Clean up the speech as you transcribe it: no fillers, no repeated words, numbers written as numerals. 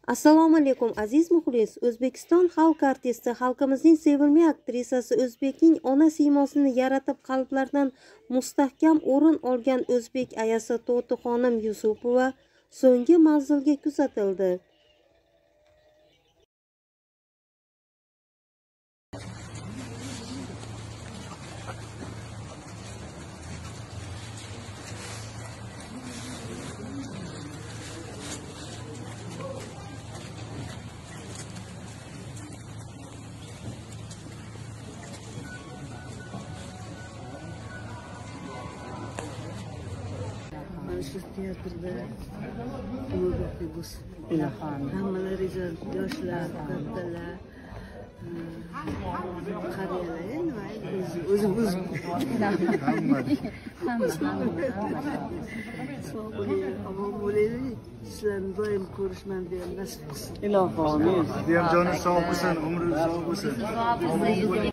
Assalomu alaykum aziz muxlis. O'zbekiston xalq artisti, xalqimizning sevimli aktrisasi, o'zbekning ona siymosini yaratib qalblardan mustahkam o'rin olgan o'zbek ayasi To'tixonim Yusupova so'nggi manzilga kuzatildi. Shu teatrda umrbodli bo'lsin. Hammalar ijod, yoshlar, kattalar, qariyalar, o'zimiz hamma sog' bo'ling, omon bo'laylik. Sizlarni doim ko'rishman degan nasib qilsin. Ilohim, amin. Sizga ham joningiz sog' bo'lsin, umringiz sog' bo'lsin.